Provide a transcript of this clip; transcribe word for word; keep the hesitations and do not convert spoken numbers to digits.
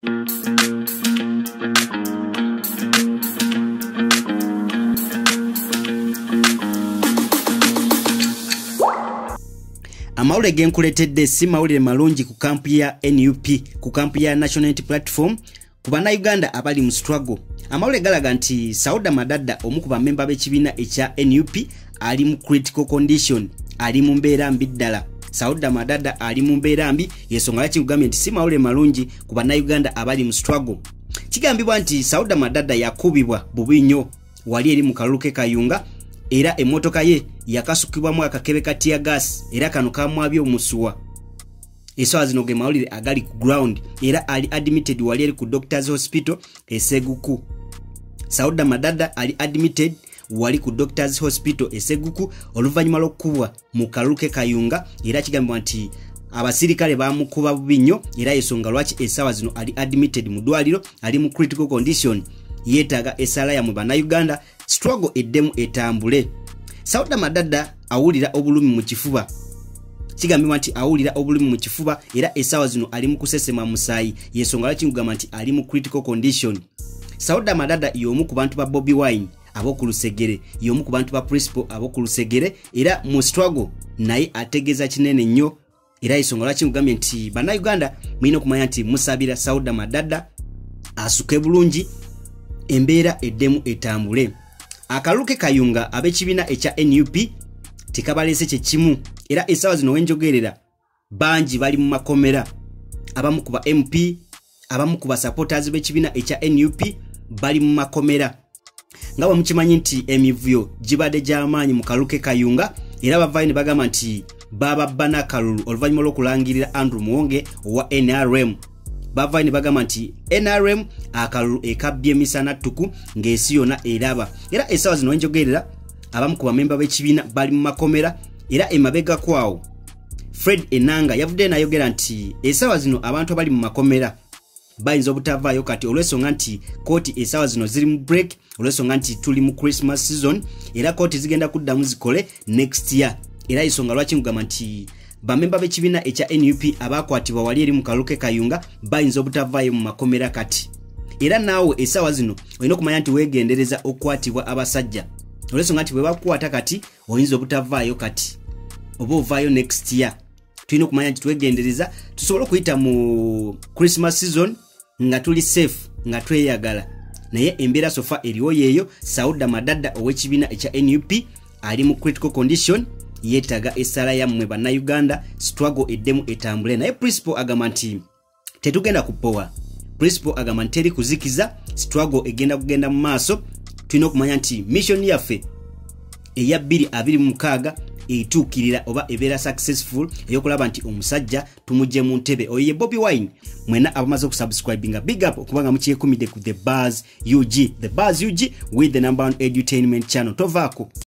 Amawulire genkuletedde si mawulire malungi ku kampu ya N U P ku kampu ya National Unity Platform ku bannayuganda abali mu struggle. Amawulire galaga nti Sauda Madada omu ku bammemba b'ekibiina ekya N U P ali mu critical condition, ali mu mbeera mbi ddala. Sauda Madada ali mu mbeera mbi, yensonga lwaki nkugambye nti si mawulire malungi ku bannayuganda abali mu struggle. Kigambibwa nti Sauda Madada yakubibwa bubi nnyo wali eri mu kalulu ke Kayunga, era emmotoka ye yakasukibwamu akakebe ka tear gas, era kano kamwabye omusuwa. Esaawa zino ge mawulire agali ku ground, era ali admitted wali eri ku Doctors Hospital Eseguku. Sauda Madada ali admitted wali ku Doctors Hospital Eseguku oluvannyuma lw'okukubwa mu kalulu ke Kayunga, era kigambibwa nti abasirikale bamukuba bubi nnyo, era ensonga lwaki esaawa zino ali admitted mu ddwaliro, ali mu critical condition. Yeetaaga essala yammwe bannayuganda, struggle eddemu etambule. Sauda Madada awulira obulumi mu kifuba. Kigambibwa nti awulira obulumi mu kifuba, era essaawa zino ali mu kusesema musayi, yensonga lwaki nkugamba nti ali mu critical condition. Sauda Madada y'omu ku bantu ba Bobi Wine ab'oku Lusegere, y'omu ku bantu ba Principal ab'oku Lusegere, era mu struggle naye ategeeza kinene nnyo, era ensonga lwaki nkugambye nti bannayuganda mulina okumanya nti musabira Sauda Madada asuke bulungi, embeera eddemu etambule. Akalulu ke Kayunga ab'ekibiina ekya N U P tekabaleese kye kimu, era essaawa zino wenjogerera bangi bali mu makomera. Abamu ku ba M P, abamu ku ba supporters b'ekibiina ekya N U P bali mu makomera. Nga bwe mukimanyi nti emivuyo gibadde gy'amaanyi mu kalulu ke Kayunga, era abavaayo ne bagamba nti bababba n'akalulu oluvannyuma lw'okulangirira Andrew Muwonge owa N R M. Bavaayo ne bagamba nti N R M akalulu ekabbye emisana ttuku ng'ensi yonna eraba. Era essaawa zino wenjogerera abamu ku bamemba b'ekibiina bali mu makomera, era emabega kwawo Fred Enanga yavudde n'ayogera nti essaawa zino abantu abali mu makomera bayinza obutavaayo kati olw'ensonga nti kooti essaawa zino ziri mu break, olw'ensonga nti tuli mu Christmas season, era kooti zigenda kuddamu zikole next year. Era ensonga lwaki nkugamba nti bamemba b'ekibiina ekya N U P abakwatibwa wali eri mu kalulu ke Kayunga bayinza obutavaayo mu makomera kati. Era naawe essaawa zino olina okumanya nti weegendereza okukwatibwa abasajja, olw'ensonga nti bwe bakukwata kati oyinza obutavaayo kati oba ovaayo next year. Tulina okumanya nti twegendereza tusobole okuyita mu Christmas season nga tuli safe, nga tweyagala. Naye embeera sofa eriwo yeeyo. Sauda Madada ow'ekibiina ekya N U P ali mu critical condition, yeetaaga essala yammwe bannayuganda, struggle eddemu etambule. Naye Principal agamba nti tetugenda kupowa. Principal agamba nti teri kuzikiza, struggle egenda kugenda mu maaso. Tulina okumanya nti mission yaffe eya bbiri abiri mu mukaaga etuukirira oba ebeera successful ey'okulaba nti omusajja tumugye mu ntebe. Oyo ye Bobi Wine. Mwena abamaze okusubscribinga, big up okubanga mukyekumidde ku The Buzz U G. The Buzz U G with the number one edutainment channel. Tovaako.